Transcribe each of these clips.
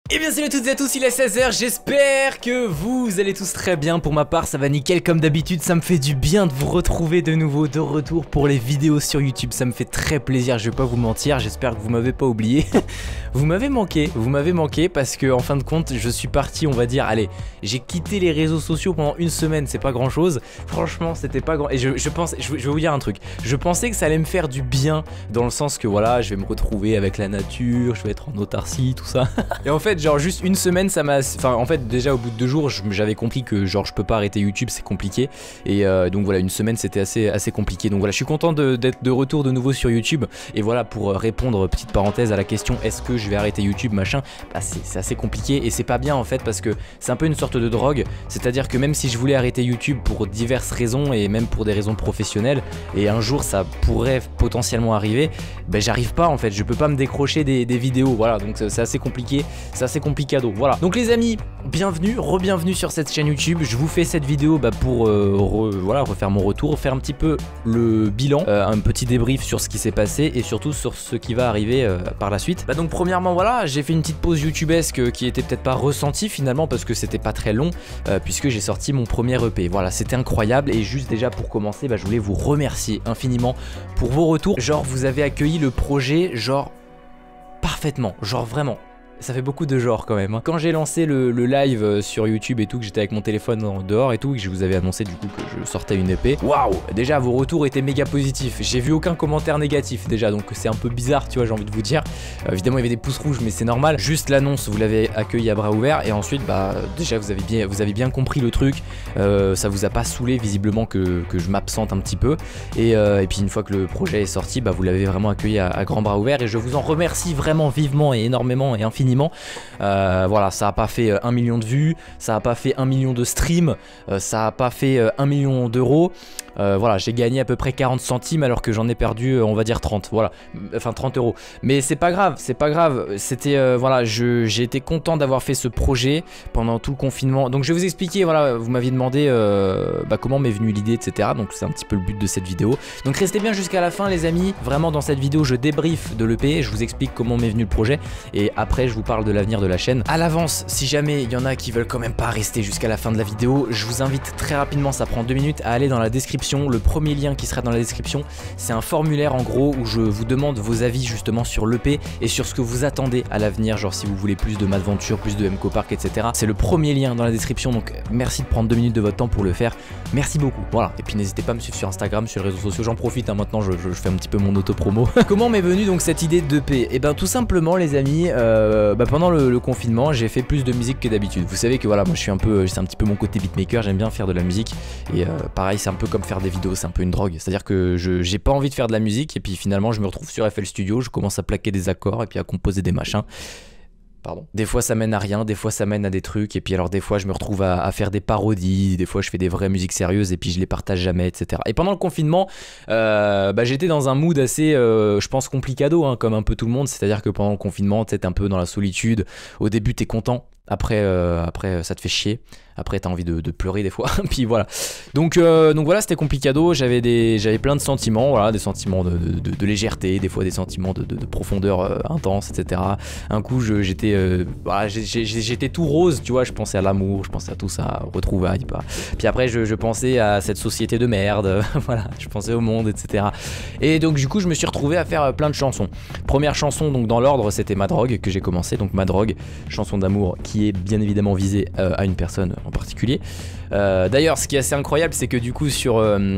Et bien salut à toutes et à tous, il est 16h, j'espère que vous allez tous très bien. Pour ma part ça va nickel comme d'habitude, ça me fait du bien de vous retrouver de nouveau, de retour pour les vidéos sur YouTube. Ça me fait très plaisir, je vais pas vous mentir, j'espère que vous m'avez pas oublié. Vous m'avez manqué parce que en fin de compte je suis parti, on va dire, allez, j'ai quitté les réseaux sociaux pendant une semaine, c'est pas grand chose. Franchement c'était pas grand, et je vais vous dire un truc, je pensais que ça allait me faire du bien, dans le sens que voilà, je vais me retrouver avec la nature, je vais être en autarcie, tout ça. Et en fait genre juste une semaine ça m'a... Enfin en fait déjà au bout de 2 jours j'avais compris que genre je peux pas arrêter YouTube, c'est compliqué. Et donc voilà, une semaine c'était assez compliqué. Donc voilà, je suis content d'être de retour de nouveau sur YouTube. Et voilà, pour répondre, petite parenthèse à la question est-ce que je vais arrêter YouTube machin, bah c'est assez compliqué et c'est pas bien en fait, parce que c'est un peu une sorte de drogue. C'est à dire que même si je voulais arrêter YouTube pour diverses raisons et même pour des raisons professionnelles, et un jour ça pourrait potentiellement arriver, bah j'arrive pas en fait, je peux pas me décrocher des vidéos. Voilà, donc c'est assez compliqué, c'est assez complicado. Voilà, donc les amis, bienvenue, re-bienvenue sur cette chaîne YouTube. Je vous fais cette vidéo pour voilà, refaire mon retour, faire un petit peu le bilan, un petit débrief sur ce qui s'est passé et surtout sur ce qui va arriver par la suite. Donc premièrement voilà, j'ai fait une petite pause youtubesque qui était peut-être pas ressentie finalement, parce que c'était pas très long, puisque j'ai sorti mon premier EP. Voilà, c'était incroyable. Et juste déjà pour commencer, je voulais vous remercier infiniment pour vos retours. Genre vous avez accueilli le projet genre parfaitement, genre vraiment. Ça fait beaucoup de genre quand même. Quand j'ai lancé le live sur YouTube et tout, que j'étais avec mon téléphone dehors et tout, que je vous avais annoncé du coup que je sortais une EP, waouh, déjà vos retours étaient méga positifs. J'ai vu aucun commentaire négatif déjà, donc c'est un peu bizarre, tu vois, j'ai envie de vous dire. Évidemment il y avait des pouces rouges, mais c'est normal. Juste l'annonce, vous l'avez accueilli à bras ouverts, et ensuite déjà vous avez bien compris le truc. Ça vous a pas saoulé visiblement que je m'absente un petit peu. Et puis une fois que le projet est sorti, vous l'avez vraiment accueilli à grands bras ouverts, et je vous en remercie vraiment vivement et énormément et infiniment. Voilà, ça a pas fait 1 million de vues, ça a pas fait 1 million de streams, ça a pas fait 1 million d'euros. Voilà, j'ai gagné à peu près 40 centimes alors que j'en ai perdu on va dire 30, voilà, enfin 30 euros. Mais c'est pas grave, c'était voilà, j'ai été content d'avoir fait ce projet pendant tout le confinement. Donc je vais vous expliquer, voilà, vous m'aviez demandé comment m'est venue l'idée, etc. Donc c'est un petit peu le but de cette vidéo. Donc restez bien jusqu'à la fin les amis, vraiment dans cette vidéo je débrief de l'EP, je vous explique comment m'est venu le projet, et après je vous parle de l'avenir de la chaîne. À l'avance, si jamais il y en a qui veulent quand même pas rester jusqu'à la fin de la vidéo, je vous invite très rapidement, ça prend 2 minutes, à aller dans la description. Le premier lien qui sera dans la description, c'est un formulaire en gros où je vous demande vos avis justement sur l'EP et sur ce que vous attendez à l'avenir, genre si vous voulez plus de Madventure, plus de MCO Park, etc. C'est le premier lien dans la description, donc merci de prendre 2 minutes de votre temps pour le faire, merci beaucoup. Voilà, et puis n'hésitez pas à me suivre sur Instagram, sur les réseaux sociaux, j'en profite, maintenant je fais un petit peu mon auto-promo. Comment m'est venue donc cette idée d'EP? Et tout simplement les amis, pendant le confinement j'ai fait plus de musique que d'habitude. Vous savez que voilà, moi je suis c'est un petit peu mon côté beatmaker, j'aime bien faire de la musique, et pareil c'est un peu comme faire des vidéos, c'est un peu une drogue, c'est à dire que j'ai pas envie de faire de la musique, et puis finalement je me retrouve sur FL Studio, je commence à plaquer des accords et puis à composer des machins. Pardon. Des fois ça mène à rien, des fois ça mène à des trucs, et puis alors des fois je me retrouve à faire des parodies, des fois je fais des vraies musiques sérieuses et puis je les partage jamais, etc. Et pendant le confinement, j'étais dans un mood assez, je pense, complicado, hein, comme un peu tout le monde, c'est à dire que pendant le confinement t'es un peu dans la solitude, au début t'es content, après ça te fait chier, après t'as envie de pleurer des fois, puis voilà. Donc voilà, c'était complicado, j'avais plein de sentiments, voilà, des sentiments de légèreté, des fois des sentiments de profondeur intense, etc. Un coup j'étais tout rose, tu vois, je pensais à l'amour, je pensais à tout ça, retrouvailles, puis après je pensais à cette société de merde, voilà, je pensais au monde, etc. Et donc du coup je me suis retrouvé à faire plein de chansons. Première chanson donc dans l'ordre, c'était Ma Drogue que j'ai commencé, donc Ma Drogue, chanson d'amour qui est bien évidemment visée à une personne en particulier. D'ailleurs ce qui est assez incroyable, c'est que du coup sur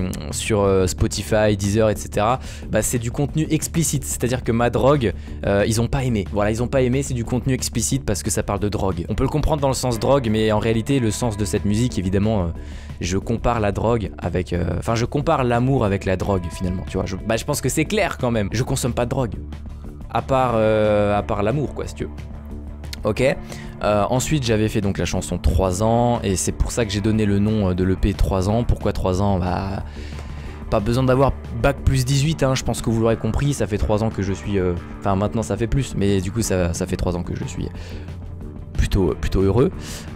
Spotify, Deezer, etc. C'est du contenu explicite, c'est à dire que Ma Drogue, ils ont pas aimé, voilà, ils ont pas aimé, c'est du contenu explicite parce que ça parle de drogue. On peut le comprendre dans le sens drogue, mais en réalité le sens de cette musique évidemment, je compare la drogue avec, enfin je compare l'amour avec la drogue finalement, tu vois. Je pense que c'est clair quand même, je consomme pas de drogue à part l'amour quoi, si tu veux. Ok, ensuite j'avais fait donc la chanson 3 ans, et c'est pour ça que j'ai donné le nom de l'EP 3 ans. Pourquoi 3 ans? Pas besoin d'avoir bac plus 18, hein, je pense que vous l'aurez compris, ça fait 3 ans que je suis... Enfin maintenant ça fait plus, mais du coup ça fait 3 ans que je suis plutôt heureux.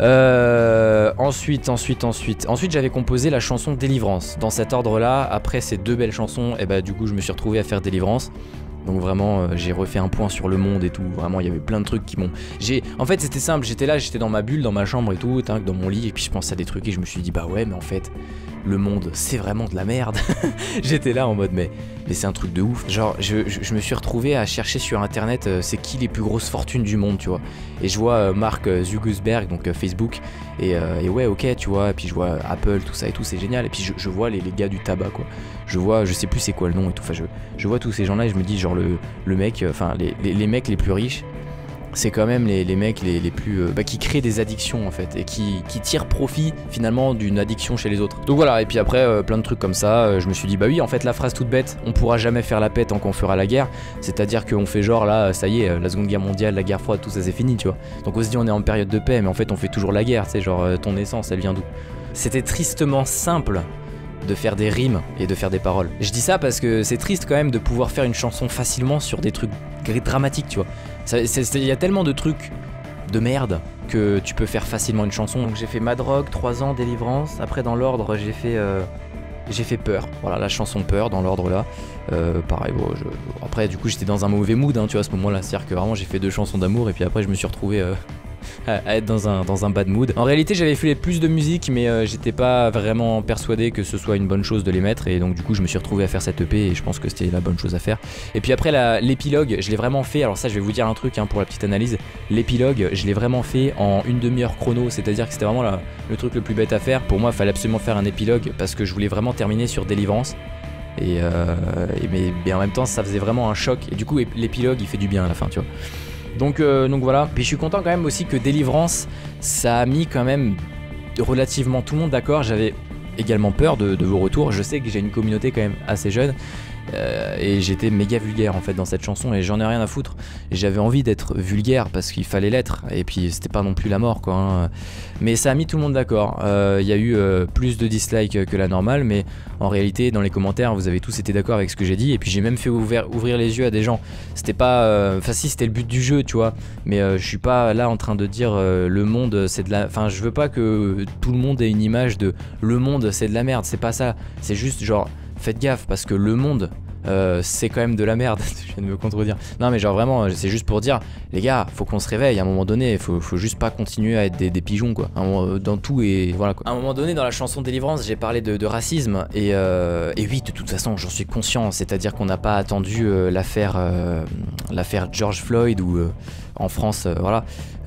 Ensuite j'avais composé la chanson Délivrance. Dans cet ordre là, après ces 2 belles chansons, et du coup je me suis retrouvé à faire Délivrance. Donc vraiment j'ai refait un point sur le monde et tout, vraiment il y avait plein de trucs qui m'ont... En fait c'était simple, j'étais là, j'étais dans ma bulle, dans ma chambre et tout, dans mon lit, et puis je pensais à des trucs et je me suis dit bah ouais mais en fait le monde c'est vraiment de la merde. J'étais là en mode mais c'est un truc de ouf. Genre je me suis retrouvé à chercher sur internet c'est qui les plus grosses fortunes du monde, tu vois. Et je vois Mark Zuckerberg, donc Facebook, et ouais ok tu vois, et puis je vois Apple, tout ça et tout, c'est génial. Et puis je vois les gars du tabac quoi. Je sais plus c'est quoi le nom et tout, enfin je vois tous ces gens là et je me dis genre le mec, enfin les mecs les plus riches, c'est quand même les mecs les plus qui créent des addictions en fait et qui tirent profit finalement d'une addiction chez les autres. Donc voilà, et puis après plein de trucs comme ça, je me suis dit bah oui en fait la phrase toute bête, on pourra jamais faire la paix tant qu'on fera la guerre, c'est à dire qu'on fait genre là ça y est, la seconde guerre mondiale, la guerre froide, tout ça c'est fini tu vois. Donc on se dit on est en période de paix mais en fait on fait toujours la guerre, tu sais genre ton essence elle vient d'où? C'était tristement simple de faire des rimes et de faire des paroles. Je dis ça parce que c'est triste quand même de pouvoir faire une chanson facilement sur des trucs dramatiques tu vois. Il y a tellement de trucs de merde que tu peux faire facilement une chanson. Donc j'ai fait Ma Drogue, 3 ans, Délivrance. Après dans l'ordre j'ai fait Peur. Voilà la chanson Peur dans l'ordre là. Pareil bon, après du coup j'étais dans un mauvais mood hein, tu vois à ce moment là. C'est-à-dire que vraiment j'ai fait 2 chansons d'amour et puis après je me suis retrouvé à être dans un bad mood. En réalité j'avais fait plus de musique mais j'étais pas vraiment persuadé que ce soit une bonne chose de les mettre et donc du coup je me suis retrouvé à faire cette EP et je pense que c'était la bonne chose à faire. Et puis après l'épilogue je l'ai vraiment fait, alors ça je vais vous dire un truc hein, pour la petite analyse, l'épilogue je l'ai vraiment fait en une demi-heure chrono, c'est à dire que c'était vraiment le truc le plus bête à faire. Pour moi il fallait absolument faire un épilogue parce que je voulais vraiment terminer sur Délivrance. Mais en même temps ça faisait vraiment un choc et du coup l'épilogue il fait du bien à la fin tu vois. Donc voilà, puis je suis content quand même aussi que Délivrance ça a mis quand même relativement tout le monde d'accord. J'avais également peur de vos retours, je sais que j'ai une communauté quand même assez jeune et j'étais méga vulgaire en fait dans cette chanson et j'en ai rien à foutre. J'avais envie d'être vulgaire parce qu'il fallait l'être et puis c'était pas non plus la mort quoi hein. Mais ça a mis tout le monde d'accord. Il y a eu plus de dislikes que la normale mais en réalité dans les commentaires vous avez tous été d'accord avec ce que j'ai dit et puis j'ai même fait ouvrir les yeux à des gens. C'était pas... Enfin si c'était le but du jeu tu vois, mais je suis pas là en train de dire le monde c'est de la... Enfin je veux pas que tout le monde ait une image de le monde c'est de la merde, c'est pas ça. C'est juste genre faites gaffe parce que le monde c'est quand même de la merde. Je viens de me contredire. Non mais genre vraiment c'est juste pour dire les gars faut qu'on se réveille à un moment donné, faut juste pas continuer à être des pigeons quoi dans tout et voilà quoi. À un moment donné dans la chanson Délivrance j'ai parlé de racisme et oui de toute façon j'en suis conscient, c'est à dire qu'on n'a pas attendu l'affaire George Floyd ou en France voilà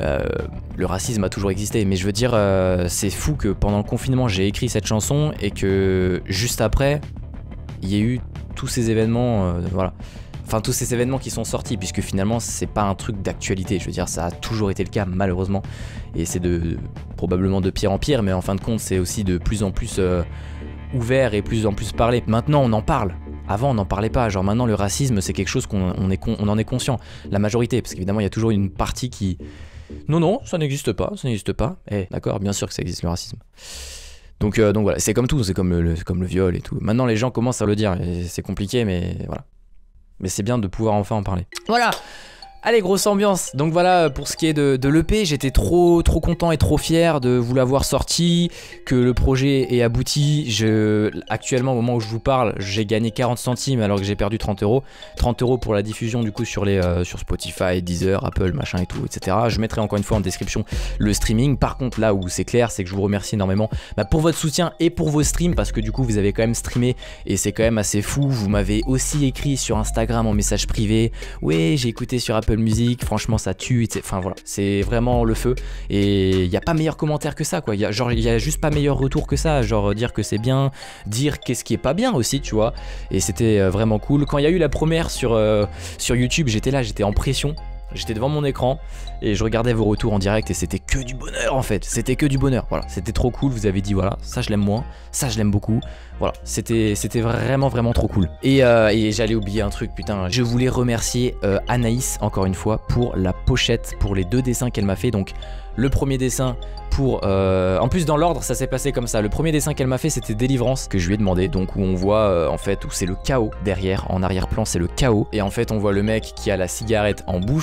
le racisme a toujours existé mais je veux dire c'est fou que pendant le confinement j'ai écrit cette chanson et que juste après il y a eu tous ces événements, voilà. Enfin tous ces événements qui sont sortis puisque finalement c'est pas un truc d'actualité, je veux dire ça a toujours été le cas malheureusement et c'est probablement de pire en pire mais en fin de compte c'est aussi de plus en plus ouvert et plus en plus parlé. Maintenant on en parle, avant on n'en parlait pas, genre maintenant le racisme c'est quelque chose qu'on en est conscient, la majorité, parce qu'évidemment il y a toujours une partie qui... Non ça n'existe pas, d'accord bien sûr que ça existe le racisme. Donc voilà, c'est comme tout, c'est comme le viol et tout. Maintenant les gens commencent à le dire, et c'est compliqué mais voilà. Mais c'est bien de pouvoir enfin en parler. Voilà. Allez, grosse ambiance. Donc voilà, pour ce qui est de l'EP, j'étais trop content et trop fier de vous l'avoir sorti, que le projet est abouti. Actuellement, au moment où je vous parle, j'ai gagné 40 centimes alors que j'ai perdu 30 euros. 30 euros pour la diffusion du coup sur Spotify, Deezer, Apple, machin et tout, etc. Je mettrai encore une fois en description le streaming. Par contre, là où c'est clair, c'est que je vous remercie énormément pour votre soutien et pour vos streams, parce que du coup, vous avez quand même streamé et c'est quand même assez fou. Vous m'avez aussi écrit sur Instagram en message privé. Ouais, j'ai écouté sur Apple Music, franchement ça tue, enfin voilà, c'est vraiment le feu et il n'y a pas meilleur commentaire que ça quoi, il y a juste pas meilleur retour que ça, genre dire que c'est bien, dire qu'est-ce qui est pas bien aussi tu vois, et c'était vraiment cool. Quand il y a eu la première sur YouTube, j'étais là, j'étais en pression, j'étais devant mon écran et je regardais vos retours en direct et c'était que du bonheur en fait, c'était que du bonheur, voilà, c'était trop cool. Vous avez dit voilà, ça je l'aime moins, ça je l'aime beaucoup, voilà, c'était vraiment trop cool. Et j'allais oublier un truc, putain, je voulais remercier Anaïs encore une fois pour la pochette, pour les 2 dessins qu'elle m'a fait. Donc le premier dessin pour... en plus dans l'ordre ça s'est passé comme ça, le premier dessin qu'elle m'a fait c'était Délivrance que je lui ai demandé, donc où on voit en fait où c'est le chaos derrière, en arrière-plan c'est le chaos, et en fait on voit le mec qui a la cigarette en bouche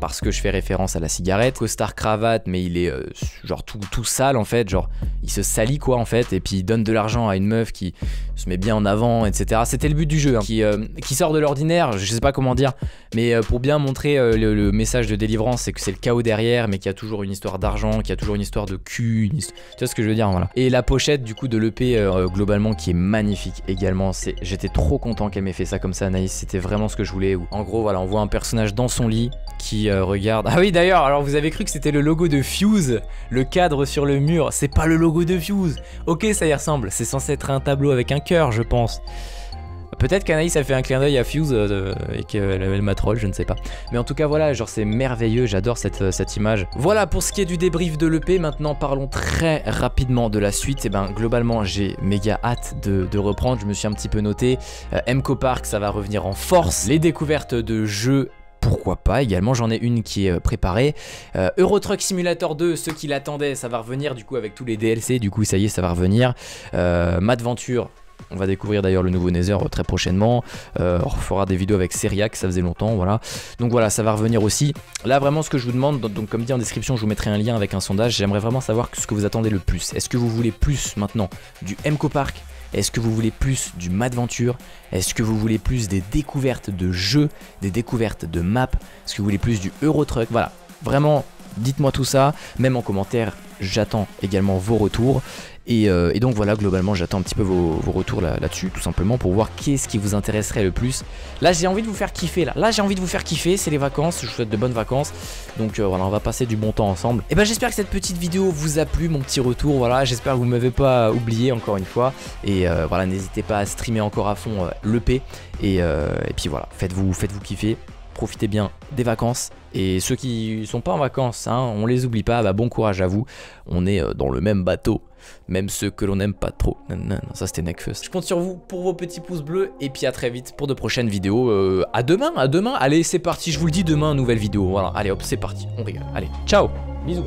parce que je fais référence à la cigarette. Costard cravate, mais il est genre tout sale en fait, genre il se salit quoi en fait, et puis il donne de l'argent à une meuf qui se met bien en avant, etc. C'était le but du jeu, hein, qui sort de l'ordinaire, je sais pas comment dire, mais pour bien montrer le message de délivrance, c'est que c'est le chaos derrière, mais qu'il y a toujours une histoire d'argent, qu'il y a toujours une histoire de cul, tu vois ce que je veux dire, voilà. Et la pochette du coup de l'EP globalement qui est magnifique également, j'étais trop content qu'elle m'ait fait ça comme ça, Anaïs, c'était vraiment ce que je voulais. En gros voilà, on voit un personnage dans son lit qui regarde. Ah oui d'ailleurs, alors vous avez cru que c'était le logo de Fuse, le cadre sur le mur, c'est pas le logo de Fuse. Ok, ça y ressemble, c'est censé être un tableau avec un cœur je pense. Peut-être qu'Anaïs a fait un clin d'œil à Fuse et qu'elle m'a troll, je ne sais pas. Mais en tout cas voilà, genre c'est merveilleux, j'adore cette image. Voilà pour ce qui est du débrief de l'EP. Maintenant parlons très rapidement de la suite. Et ben globalement j'ai méga hâte de reprendre, je me suis un petit peu noté. MCO Park ça va revenir en force. Les découvertes de jeux, pourquoi pas, également j'en ai une qui est préparée. Euro Truck Simulator 2, ceux qui l'attendaient, ça va revenir du coup avec tous les DLC, du coup ça y est, ça va revenir. Madventure, on va découvrir d'ailleurs le nouveau Nether très prochainement. On fera des vidéos avec Seriac, ça faisait longtemps, voilà. Donc voilà, ça va revenir aussi. Là vraiment ce que je vous demande, donc comme dit en description, je vous mettrai un lien avec un sondage. J'aimerais vraiment savoir ce que vous attendez le plus. Est-ce que vous voulez plus maintenant du MCO Park? Est-ce que vous voulez plus du Madventure? Est-ce que vous voulez plus des découvertes de jeux, des découvertes de maps? Est-ce que vous voulez plus du Euro Truck? Voilà, vraiment, dites-moi tout ça, même en commentaire, j'attends également vos retours. Et donc voilà, globalement j'attends un petit peu vos retours là-dessus, tout simplement pour voir qu'est-ce qui vous intéresserait le plus. Là j'ai envie de vous faire kiffer, là j'ai envie de vous faire kiffer, c'est les vacances, je vous souhaite de bonnes vacances. Donc voilà, on va passer du bon temps ensemble. Et ben j'espère que cette petite vidéo vous a plu, mon petit retour, voilà, j'espère que vous ne m'avez pas oublié encore une fois. Et voilà, n'hésitez pas à streamer encore à fond l'EP. Et puis voilà, faites-vous kiffer. Profitez bien des vacances, et ceux qui sont pas en vacances, hein, on les oublie pas, bah bon courage à vous, on est dans le même bateau, même ceux que l'on n'aime pas trop. Non, ça c'était Necfus. Je compte sur vous pour vos petits pouces bleus, et puis à très vite pour de prochaines vidéos. À demain, allez c'est parti, je vous le dis, demain nouvelle vidéo, voilà, allez hop c'est parti, on rigole, allez, ciao, bisous.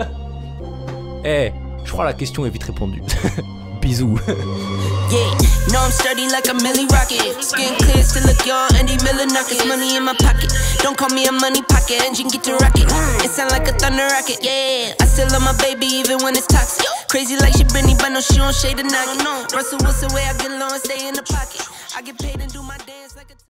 Eh, je crois la question est vite répondue. Bisous. Yeah, no, I'm sturdy like a Millie Rocket. Skin clear, still look young, Andy Miller knockers. Money in my pocket, don't call me a money pocket. Engine get to rocket, it sound like a thunder rocket. Yeah, I still love my baby even when it's toxic. Crazy like she Britney, but no, she don't shade the noggin. Russell Wilson, way I get low and stay in the pocket. I get paid and do my dance like a